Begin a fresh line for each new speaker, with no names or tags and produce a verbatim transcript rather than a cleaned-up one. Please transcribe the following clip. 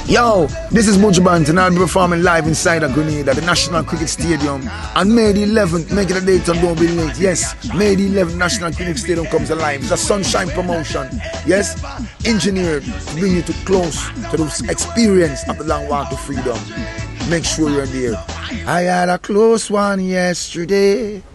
Yo, this is Buju Banton. I'll be performing live inside of Grenada, the National Cricket Stadium. On May the eleventh, make it a date and don't be late. Yes, May the eleventh, National Cricket Stadium comes alive. It's a sunshine promotion. Yes, engineered to bring you too close to the experience of the long walk to freedom. Make sure you're there. I had a close one yesterday.